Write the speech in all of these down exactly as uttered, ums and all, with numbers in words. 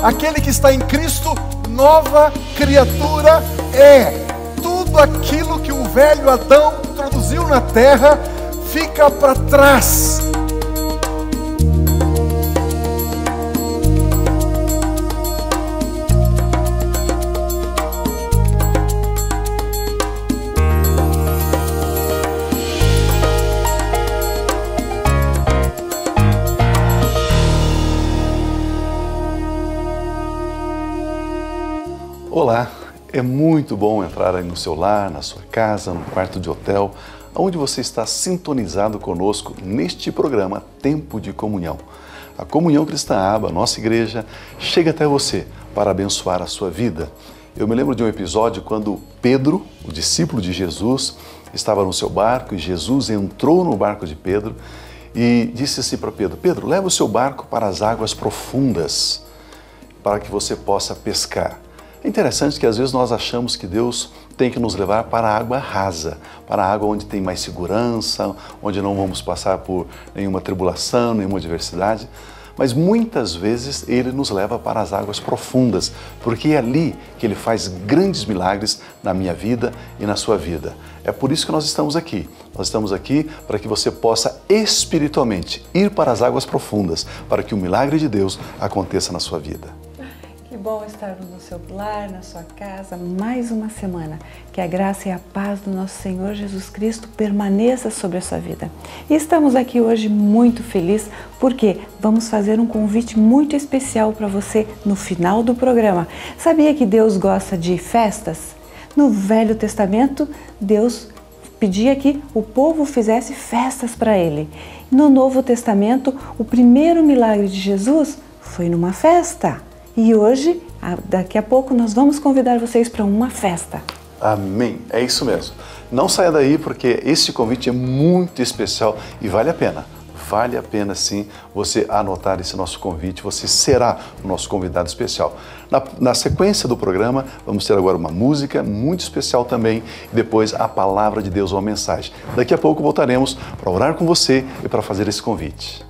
aquele que está em Cristo, nova criatura é. Tudo aquilo que o velho Adão introduziu na terra fica para trás. Olá, é muito bom entrar aí no seu lar, na sua casa, no quarto de hotel, onde você está sintonizado conosco neste programa Tempo de Comunhão. A Comunhão Cristã Aba, nossa igreja, chega até você para abençoar a sua vida. Eu me lembro de um episódio quando Pedro, o discípulo de Jesus, estava no seu barco e Jesus entrou no barco de Pedro e disse assim para Pedro: Pedro, leva o seu barco para as águas profundas, para que você possa pescar. É interessante que às vezes nós achamos que Deus tem que nos levar para a água rasa, para a água onde tem mais segurança, onde não vamos passar por nenhuma tribulação, nenhuma adversidade. Mas muitas vezes Ele nos leva para as águas profundas, porque é ali que Ele faz grandes milagres na minha vida e na sua vida. É por isso que nós estamos aqui. Nós estamos aqui para que você possa espiritualmente ir para as águas profundas, para que o milagre de Deus aconteça na sua vida. Que bom estarmos no seu lar, na sua casa, mais uma semana. Que a graça e a paz do nosso Senhor Jesus Cristo permaneça sobre a sua vida. E estamos aqui hoje muito felizes porque vamos fazer um convite muito especial para você no final do programa. Sabia que Deus gosta de festas? No Velho Testamento, Deus pedia que o povo fizesse festas para Ele. No Novo Testamento, o primeiro milagre de Jesus foi numa festa. E hoje, daqui a pouco, nós vamos convidar vocês para uma festa. Amém, é isso mesmo. Não saia daí porque esse convite é muito especial e vale a pena. Vale a pena sim você anotar esse nosso convite, você será o nosso convidado especial. Na, na sequência do programa, vamos ter agora uma música muito especial também e depois a palavra de Deus, uma mensagem. Daqui a pouco voltaremos para orar com você e para fazer esse convite.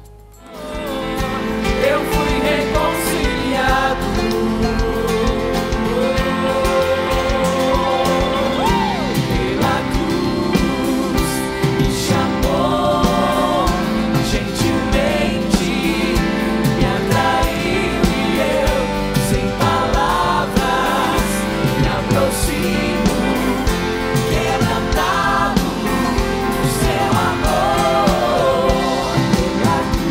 Quebrantado, o seu amor.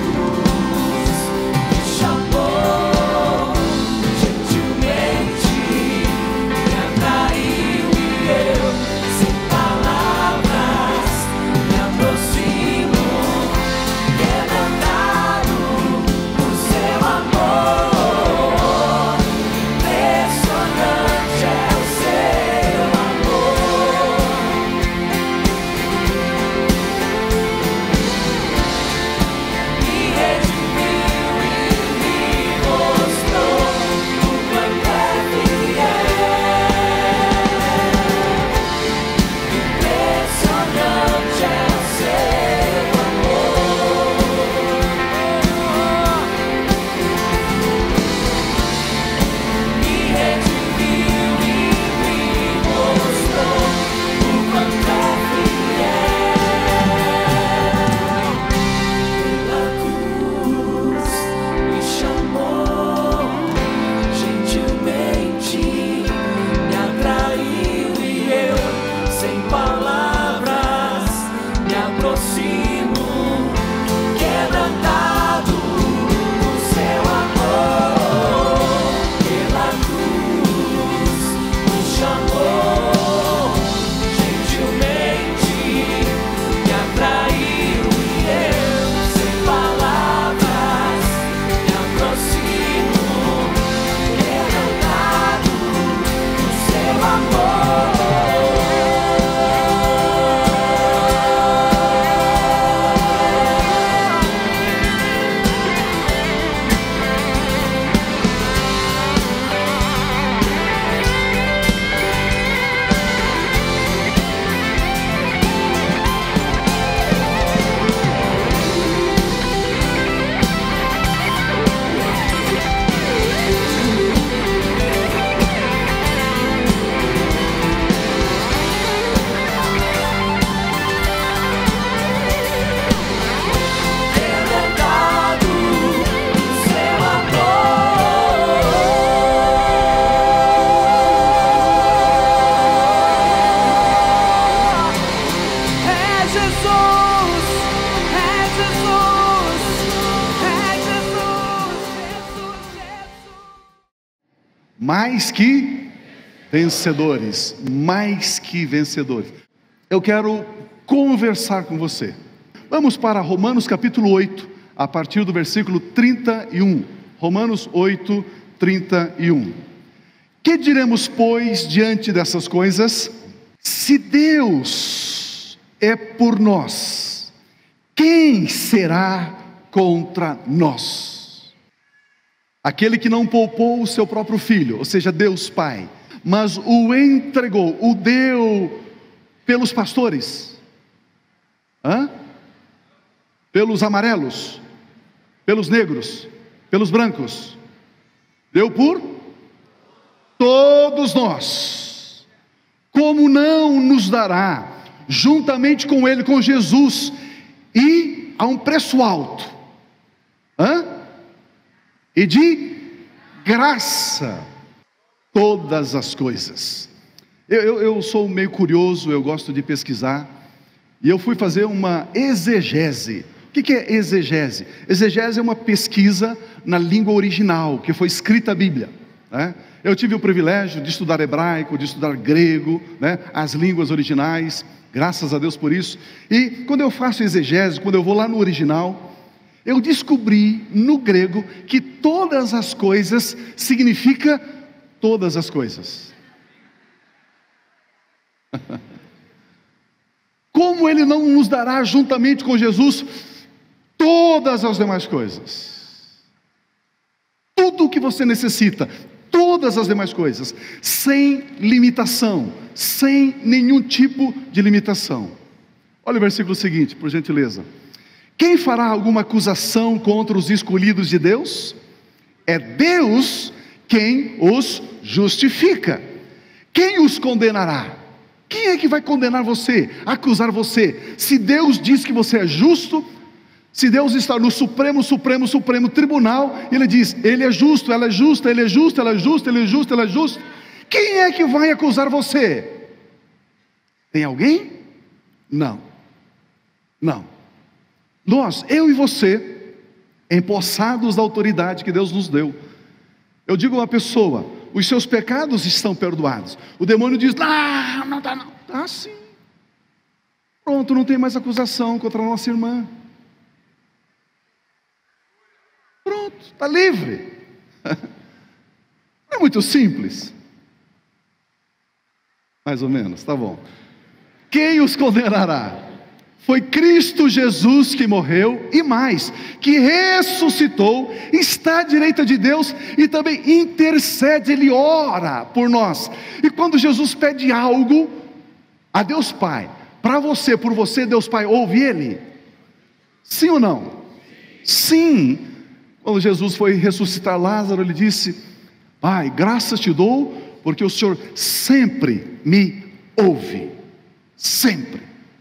Jesus, é Jesus, é Jesus, Jesus, Jesus. Mais que vencedores, mais que vencedores. Eu quero conversar com você. Vamos para Romanos capítulo oito, a partir do versículo trinta e um. Romanos oito, trinta e um. Que diremos, pois, diante dessas coisas? Se Deus é por nós, quem será contra nós? Aquele que não poupou o seu próprio filho, ou seja, Deus Pai, mas o entregou, o deu pelos pastores, hã? Pelos amarelos, pelos negros, pelos brancos, deu por todos nós. Como não nos dará, juntamente com Ele, com Jesus, e a um preço alto, hã? E de graça, todas as coisas. Eu, eu, eu sou meio curioso, eu gosto de pesquisar, e eu fui fazer uma exegese. O que, que é exegese? Exegese é uma pesquisa na língua original, que foi escrita a Bíblia, né? Eu tive o privilégio de estudar hebraico, de estudar grego, né? As línguas originais, graças a Deus por isso. E quando eu faço exegese, quando eu vou lá no original, eu descobri no grego que todas as coisas significa todas as coisas. Como Ele não nos dará juntamente com Jesus todas as demais coisas? Tudo o que você necessita, todas as demais coisas, sem limitação, sem nenhum tipo de limitação. Olha o versículo seguinte, por gentileza. Quem fará alguma acusação contra os escolhidos de Deus? É Deus quem os justifica. Quem os condenará? Quem é que vai condenar você, acusar você? Se Deus diz que você é justo, se Deus está no Supremo, Supremo, Supremo Tribunal, Ele diz, Ele é justo, ela é justa, Ele é justo, ela é justa, Ele é justo, ela é justa. Quem é que vai acusar você? Tem alguém? Não. Não. Nós, eu e você, empossados da autoridade que Deus nos deu. Eu digo a uma pessoa, os seus pecados estão perdoados. O demônio diz, não, não está não. Ah, sim. Pronto, não tem mais acusação contra a nossa irmã. Pronto, está livre. Não é muito simples? Mais ou menos, tá bom. Quem os condenará? Foi Cristo Jesus que morreu, e mais, que ressuscitou, está à direita de Deus, e também intercede, Ele ora por nós. E quando Jesus pede algo a Deus Pai, para você, por você, Deus Pai ouve Ele? Sim ou não? Sim. Quando Jesus foi ressuscitar Lázaro, Ele disse, Pai, graças te dou, porque o Senhor sempre me ouve, sempre.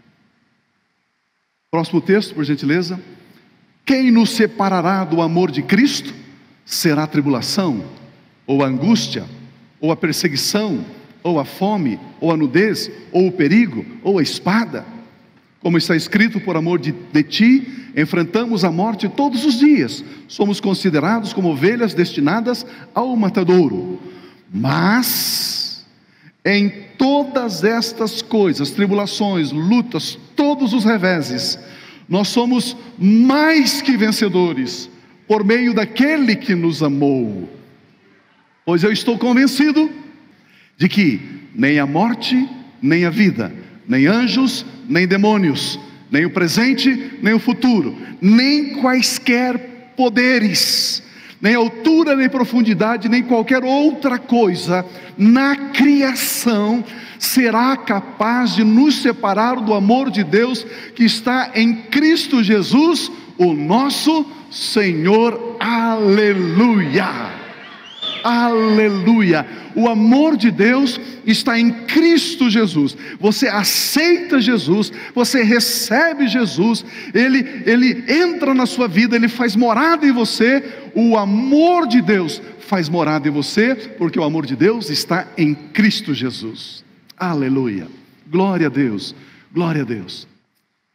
Próximo texto, por gentileza. Quem nos separará do amor de Cristo? Será a tribulação, ou a angústia, ou a perseguição, ou a fome, ou a nudez, ou o perigo, ou a espada? Como está escrito, por amor de, de ti, enfrentamos a morte todos os dias. Somos considerados como ovelhas destinadas ao matadouro. Mas, em todas estas coisas, tribulações, lutas, todos os reveses, nós somos mais que vencedores, por meio daquele que nos amou. Pois eu estou convencido de que nem a morte, nem a vida, nem anjos, nem demônios, nem o presente, nem o futuro, nem quaisquer poderes, nem altura, nem profundidade, nem qualquer outra coisa na criação será capaz de nos separar do amor de Deus que está em Cristo Jesus, o nosso Senhor. Aleluia! Aleluia! O amor de Deus está em Cristo Jesus. Você aceita Jesus, você recebe Jesus, Ele, Ele entra na sua vida, Ele faz morada em você. O amor de Deus faz morada em você, porque o amor de Deus está em Cristo Jesus. Aleluia! Glória a Deus, glória a Deus.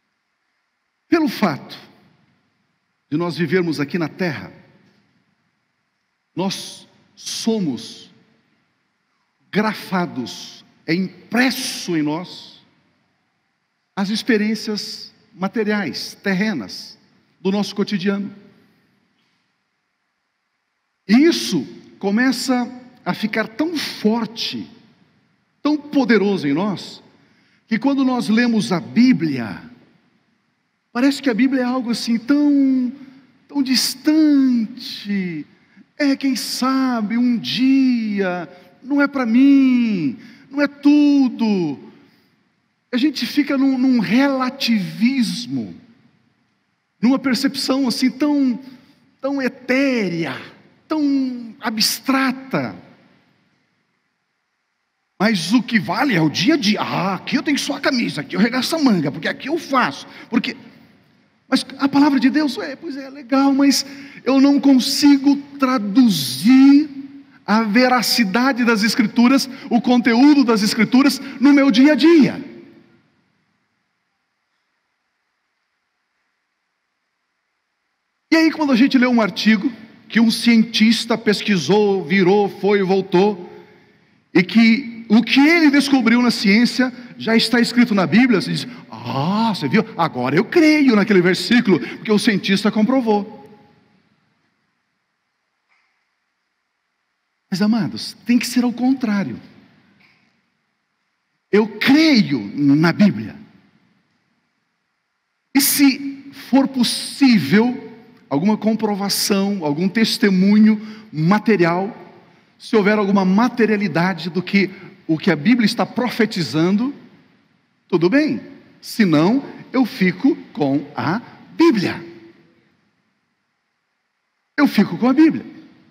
Pelo fato de nós vivermos aqui na terra, nós somos grafados, é impresso em nós as experiências materiais, terrenas, do nosso cotidiano. E isso começa a ficar tão forte, tão poderoso em nós, que quando nós lemos a Bíblia, parece que a Bíblia é algo assim tão, tão distante. É, quem sabe, um dia, não é para mim, não é tudo. A gente fica num, num relativismo, numa percepção assim tão, tão etérea, tão abstrata. Mas o que vale é o dia a dia. Ah, aqui eu tenho só a camisa, aqui eu regaço a manga, porque aqui eu faço, porque... Mas a palavra de Deus, é, pois é, legal, mas eu não consigo traduzir a veracidade das Escrituras, o conteúdo das Escrituras no meu dia a dia. E aí quando a gente lê um artigo que um cientista pesquisou, virou, foi e voltou, e que o que ele descobriu na ciência já está escrito na Bíblia, você diz: ah, você viu? Agora eu creio naquele versículo, porque o cientista comprovou. Mas amados, tem que ser ao contrário. Eu creio na Bíblia. E se for possível, alguma comprovação, algum testemunho material, se houver alguma materialidade do que o que a Bíblia está profetizando, tudo bem. Se não, eu fico com a Bíblia. Eu fico com a Bíblia.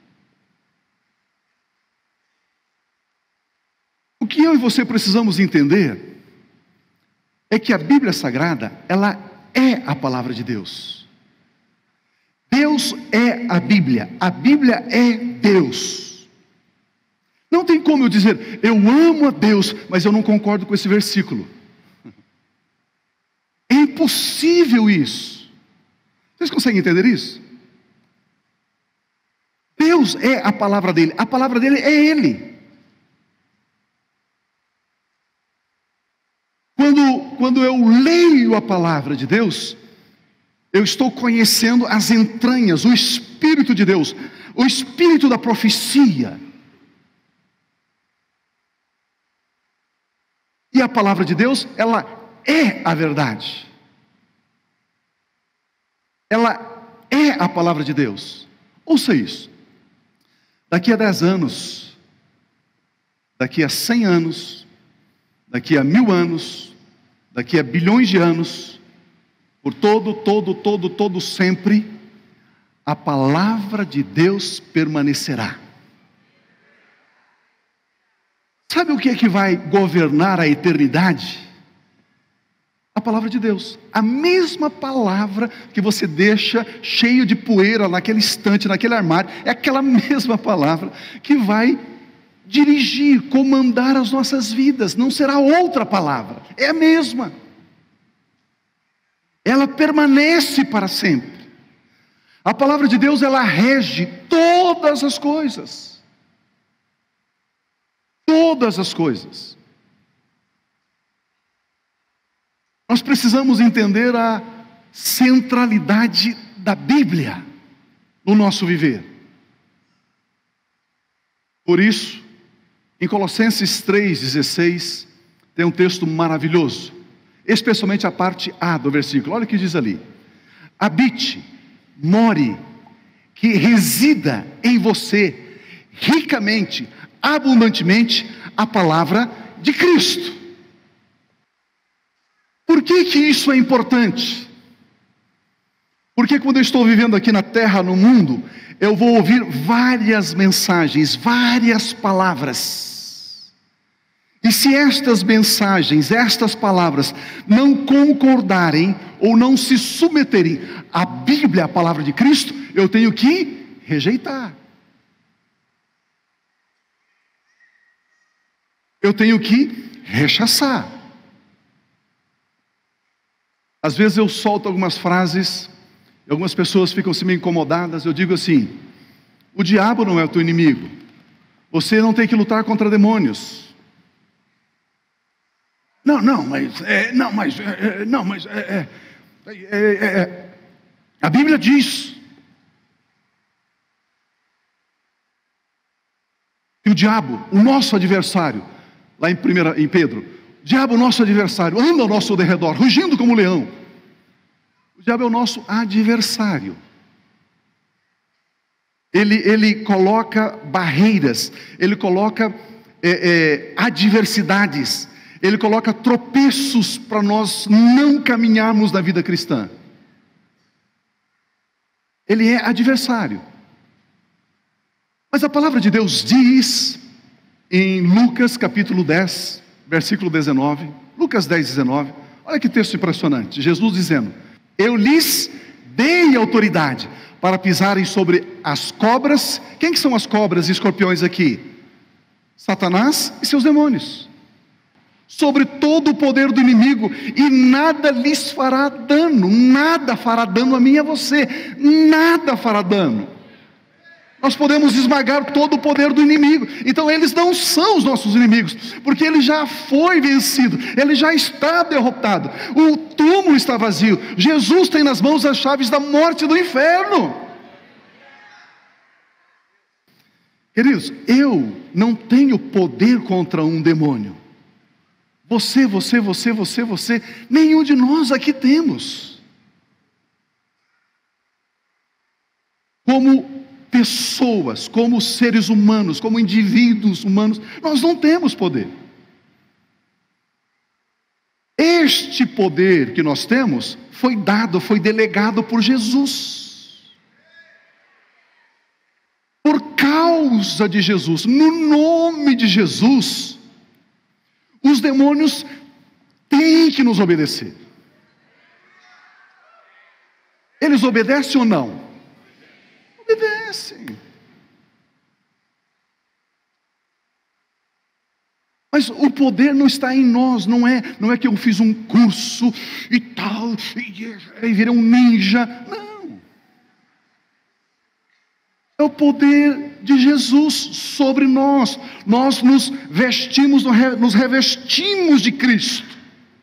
O que eu e você precisamos entender é que a Bíblia Sagrada, ela é a palavra de Deus. Deus é a Bíblia, a Bíblia é Deus. Não tem como eu dizer, eu amo a Deus, mas eu não concordo com esse versículo. É impossível isso. Vocês conseguem entender isso? Deus é a palavra dele, a palavra dele é Ele. Quando, quando eu leio a palavra de Deus, eu estou conhecendo as entranhas, o Espírito de Deus, o Espírito da profecia. E a palavra de Deus, ela é a verdade. Ela é a palavra de Deus. Ouça isso. Daqui a dez anos, daqui a cem anos, daqui a mil anos, daqui a bilhões de anos, por todo, todo, todo, todo sempre, a palavra de Deus permanecerá. Sabe o que é que vai governar a eternidade? A palavra de Deus. A mesma palavra que você deixa cheio de poeira naquele estante, naquele armário, é aquela mesma palavra que vai dirigir, comandar as nossas vidas. Não será outra palavra, é a mesma. Ela permanece para sempre. A palavra de Deus, ela rege todas as coisas. Todas as coisas. Nós precisamos entender a centralidade da Bíblia no nosso viver. Por isso, em Colossenses três, dezesseis, tem um texto maravilhoso, especialmente a parte A do versículo. Olha o que diz ali: habite, more, que resida em você ricamente, abundantemente, a palavra de Cristo. Por que que isso é importante? Porque quando eu estou vivendo aqui na terra, no mundo, eu vou ouvir várias mensagens, várias palavras. E se estas mensagens, estas palavras, não concordarem ou não se submeterem à Bíblia, à palavra de Cristo, eu tenho que rejeitar. Eu tenho que rechaçar. Às vezes eu solto algumas frases, e algumas pessoas ficam assim meio incomodadas. Eu digo assim: o diabo não é o teu inimigo, você não tem que lutar contra demônios. Não, não, mas, é, não, mas, é, não, mas, é, é, é, é, a Bíblia diz que o diabo, o nosso adversário, lá em, primeira, em Pedro, o diabo, o nosso adversário, anda ao nosso derredor, rugindo como um leão. O diabo é o nosso adversário. Ele, ele coloca barreiras, ele coloca é, é, adversidades, ele coloca tropeços para nós não caminharmos na vida cristã. Ele é adversário. Mas a palavra de Deus diz em Lucas capítulo dez, versículo dezenove, Lucas dez, dezenove, olha que texto impressionante, Jesus dizendo: eu lhes dei autoridade para pisarem sobre as cobras. Quem que são as cobras e escorpiões aqui? Satanás e seus demônios. Sobre todo o poder do inimigo, e nada lhes fará dano. Nada fará dano a mim e a você. Nada fará dano. Nós podemos esmagar todo o poder do inimigo. Então eles não são os nossos inimigos, porque ele já foi vencido, ele já está derrotado. O túmulo está vazio. Jesus tem nas mãos as chaves da morte e do inferno. Queridos, eu não tenho poder contra um demônio. Você, você, você, você, você, nenhum de nós aqui temos. Como pessoas, como seres humanos, como indivíduos humanos, nós não temos poder. Este poder que nós temos foi dado, foi delegado por Jesus. Por causa de Jesus, no nome de Jesus, os demônios têm que nos obedecer. Eles obedecem ou não? Obedecem. Mas o poder não está em nós, não é, não é que eu fiz um curso e tal, e, e virei um ninja. Não. É o poder de Jesus sobre nós. Nós nos vestimos, nos revestimos de Cristo.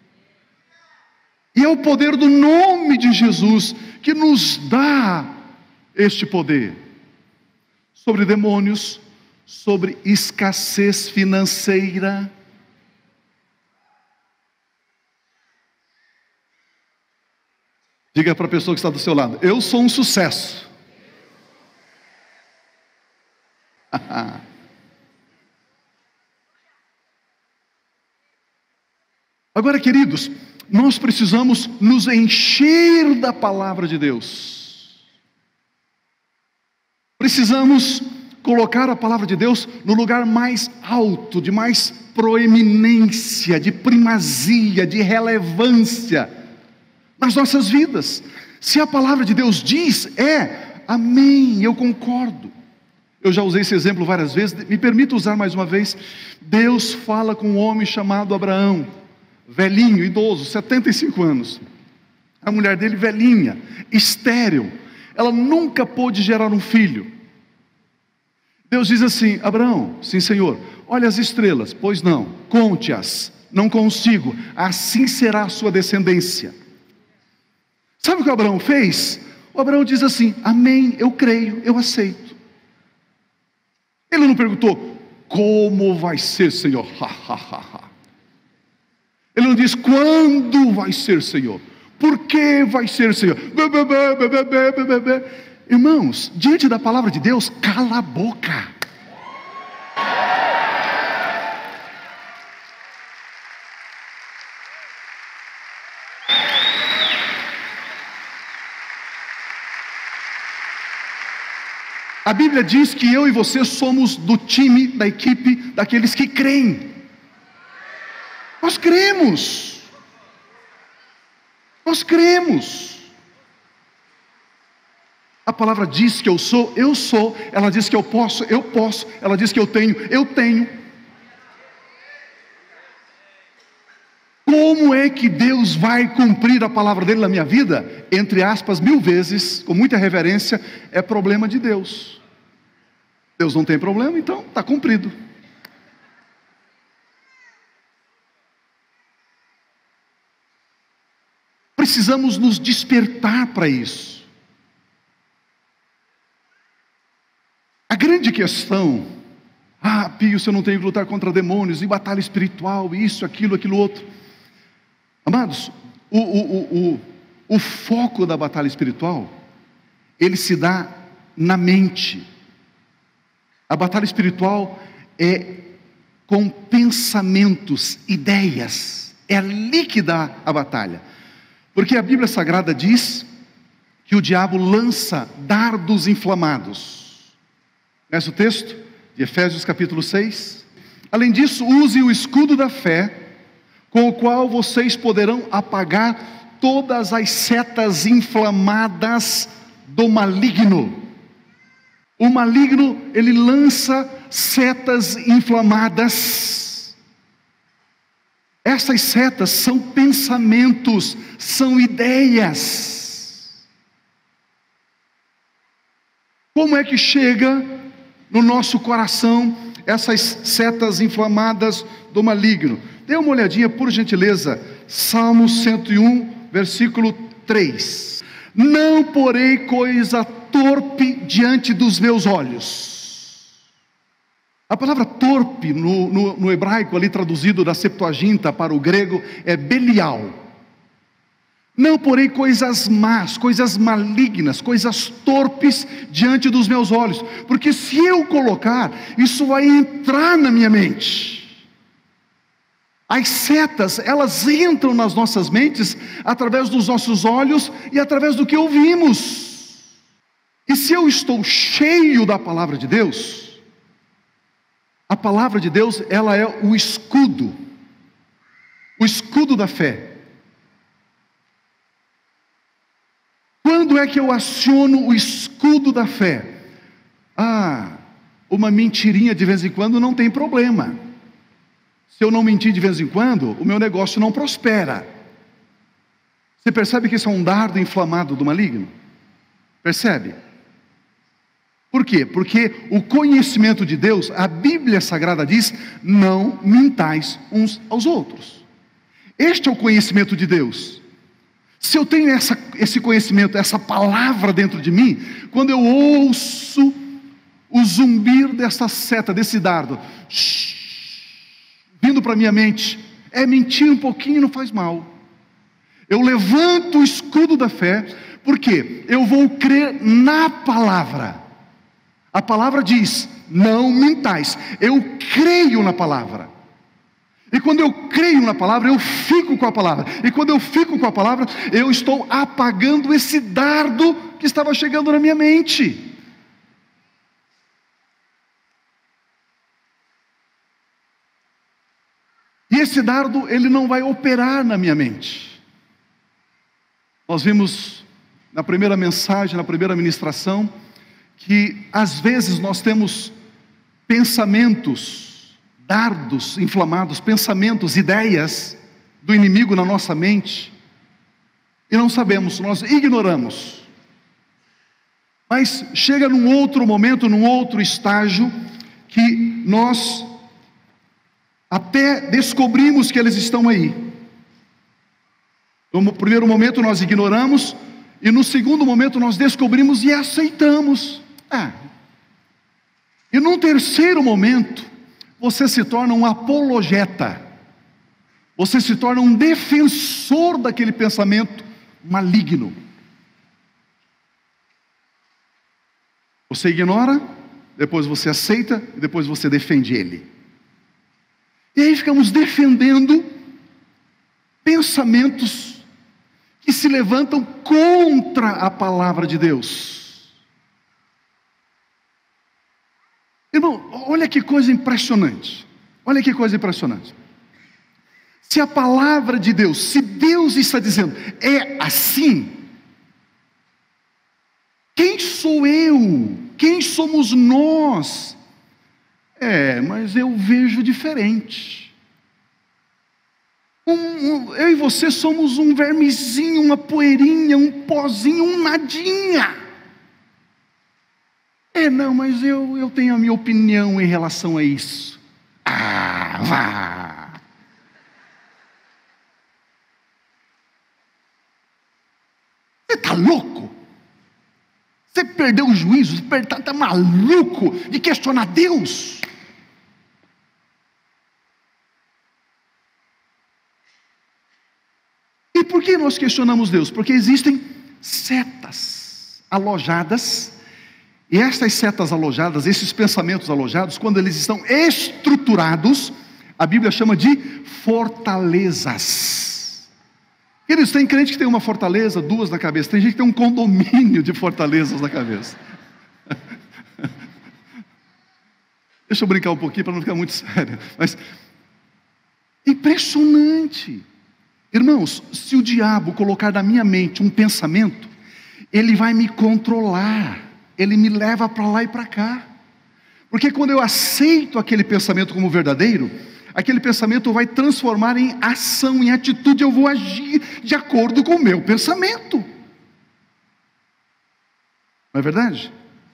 E é o poder do nome de Jesus que nos dá este poder sobre demônios, sobre escassez financeira. Diga para a pessoa que está do seu lado: eu sou um sucesso. Agora, queridos, nós precisamos nos encher da palavra de Deus. Precisamos colocar a palavra de Deus no lugar mais alto, de mais proeminência, de primazia, de relevância nas nossas vidas. Se a palavra de Deus diz, é, amém, eu concordo. Eu já usei esse exemplo várias vezes, me permita usar mais uma vez. Deus fala com um homem chamado Abraão, velhinho, idoso, setenta e cinco anos. A mulher dele velhinha, estéril, ela nunca pôde gerar um filho. Deus diz assim: Abraão, sim senhor, olha as estrelas. Pois não, conte-as. Não consigo. Assim será a sua descendência. Sabe o que Abraão fez? O Abraão diz assim: amém, eu creio, eu aceito. Ele não perguntou: como vai ser, Senhor? Ele não diz: quando vai ser, Senhor? Por que vai ser, Senhor? Irmãos, diante da palavra de Deus, cala a boca. A Bíblia diz que eu e você somos do time, da equipe, daqueles que creem. Nós cremos. Nós cremos. A palavra diz que eu sou, eu sou. Ela diz que eu posso, eu posso. Ela diz que eu tenho, eu tenho. como é que Deus vai cumprir a palavra dele na minha vida? Entre aspas, mil vezes, com muita reverência, é problema de Deus. Deus não tem problema, então está cumprido. Precisamos nos despertar para isso. A grande questão, ah, Pio, você não tem que lutar contra demônios, e batalha espiritual, isso, aquilo, aquilo outro. Amados, o, o, o, o, o foco da batalha espiritual, ele se dá na mente. A batalha espiritual é com pensamentos, ideias, é ali que dá a batalha. Porque a Bíblia Sagrada diz que o diabo lança dardos inflamados. Conhece o texto de Efésios capítulo seis? Além disso, use o escudo da fé, com o qual vocês poderão apagar todas as setas inflamadas do maligno. O maligno, ele lança setas inflamadas. Essas setas são pensamentos, são ideias. Como é que chega no nosso coração essas setas inflamadas do maligno? Dê uma olhadinha, por gentileza, Salmo cento e um, versículo três. Não porei coisa torpe diante dos meus olhos. A palavra torpe no, no, no hebraico, ali traduzido da Septuaginta para o grego, é Belial. Não porei coisas más, coisas malignas, coisas torpes diante dos meus olhos, porque se eu colocar, isso vai entrar na minha mente. As setas, elas entram nas nossas mentes através dos nossos olhos e através do que ouvimos. E se eu estou cheio da palavra de Deus, a palavra de Deus, ela é o escudo, o escudo da fé. Quando é que eu aciono o escudo da fé? Ah, uma mentirinha de vez em quando não tem problema. Se eu não mentir de vez em quando, o meu negócio não prospera. Você percebe que isso é um dardo inflamado do maligno? Percebe? Por quê? Porque o conhecimento de Deus, a Bíblia Sagrada diz, não mintais uns aos outros. Este é o conhecimento de Deus. Se eu tenho essa, esse conhecimento, essa palavra dentro de mim, quando eu ouço o zumbir dessa seta, desse dardo, shh, vindo para a minha mente, é mentir um pouquinho, não faz mal. Eu levanto o escudo da fé, porque eu vou crer na palavra. A palavra diz, não mintais. Eu creio na palavra. E quando eu creio na palavra, eu fico com a palavra. E quando eu fico com a palavra, eu estou apagando esse dardo que estava chegando na minha mente. E esse dardo, ele não vai operar na minha mente. Nós vimos na primeira mensagem, na primeira ministração, que às vezes nós temos pensamentos, dardos inflamados, pensamentos, ideias do inimigo na nossa mente, e não sabemos, nós ignoramos. Mas chega num outro momento, num outro estágio, que nós até descobrimos que eles estão aí. No primeiro momento nós ignoramos, e no segundo momento nós descobrimos e aceitamos. Ah. E num terceiro momento, você se torna um apologeta. Você se torna um defensor daquele pensamento maligno. Você ignora, depois você aceita, e depois você defende ele. E aí ficamos defendendo pensamentos que se levantam contra a palavra de Deus. Irmão, olha que coisa impressionante. Olha que coisa impressionante. Se a palavra de Deus, se Deus está dizendo, é assim, quem sou eu? Quem somos nós? É, mas eu vejo diferente. Um, um, eu e você somos um vermezinho, uma poeirinha, um pozinho, um nadinha. É, não, mas eu, eu tenho a minha opinião em relação a isso. Ah, vá. Você está louco? Você perdeu o juízo? Você está tá maluco de questionar Deus? E por que nós questionamos Deus? Porque existem setas alojadas, e estas setas alojadas, esses pensamentos alojados, quando eles estão estruturados, a Bíblia chama de fortalezas. Queridos, tem crente que tem uma fortaleza, duas na cabeça, tem gente que tem um condomínio de fortalezas na cabeça. Deixa eu brincar um pouquinho para não ficar muito sério, mas impressionante. Irmãos, se o diabo colocar na minha mente um pensamento, ele vai me controlar, ele me leva para lá e para cá, porque quando eu aceito aquele pensamento como verdadeiro, aquele pensamento vai transformar em ação, em atitude, eu vou agir de acordo com o meu pensamento, não é verdade?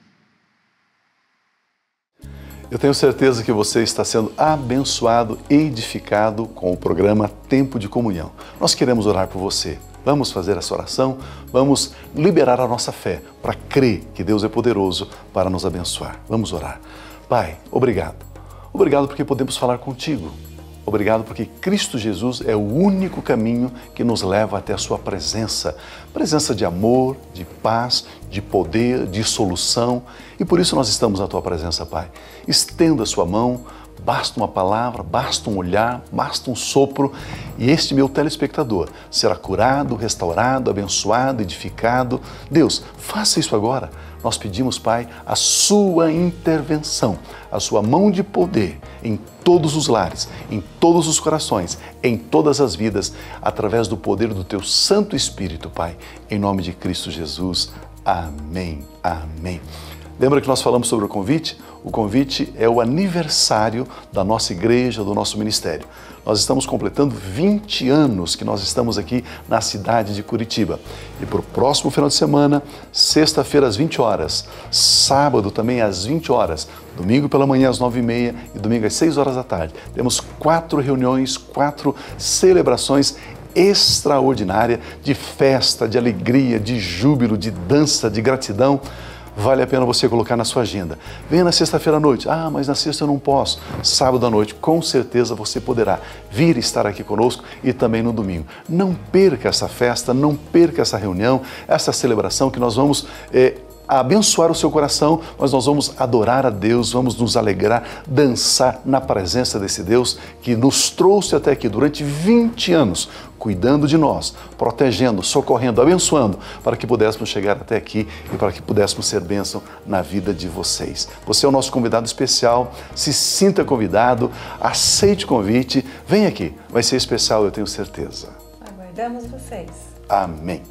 Eu tenho certeza que você está sendo abençoado e edificado com o programa Tempo de Comunhão. Nós queremos orar por você. Vamos fazer essa oração, vamos liberar a nossa fé para crer que Deus é poderoso para nos abençoar. Vamos orar. Pai, obrigado. Obrigado porque podemos falar contigo. Obrigado porque Cristo Jesus é o único caminho que nos leva até a sua presença. Presença de amor, de paz, de poder, de solução. E por isso nós estamos na tua presença, Pai. Estenda a sua mão, basta uma palavra, basta um olhar, basta um sopro e este meu telespectador será curado, restaurado, abençoado, edificado. Deus, faça isso agora. Nós pedimos, Pai, a sua intervenção, a sua mão de poder em todos os lares, em todos os corações, em todas as vidas, através do poder do teu Santo Espírito, Pai, em nome de Cristo Jesus. Amém, amém. Lembra que nós falamos sobre o convite? O convite é o aniversário da nossa igreja, do nosso ministério. Nós estamos completando vinte anos que nós estamos aqui na cidade de Curitiba. E para o próximo final de semana, sexta-feira às vinte horas, sábado também às vinte horas, domingo pela manhã às nove e meia e domingo às seis horas da tarde. Temos quatro reuniões, quatro celebrações extraordinárias de festa, de alegria, de júbilo, de dança, de gratidão. Vale a pena você colocar na sua agenda. Venha na sexta-feira à noite. Ah, mas na sexta eu não posso. Sábado à noite, com certeza você poderá vir estar aqui conosco e também no domingo. Não perca essa festa, não perca essa reunião, essa celebração que nós vamos é, abençoar o seu coração, mas nós vamos adorar a Deus, vamos nos alegrar, dançar na presença desse Deus que nos trouxe até aqui durante vinte anos, cuidando de nós, protegendo, socorrendo, abençoando, para que pudéssemos chegar até aqui e para que pudéssemos ser bênção na vida de vocês. Você é o nosso convidado especial, se sinta convidado, aceite o convite, vem aqui, vai ser especial, eu tenho certeza. Aguardamos vocês. Amém.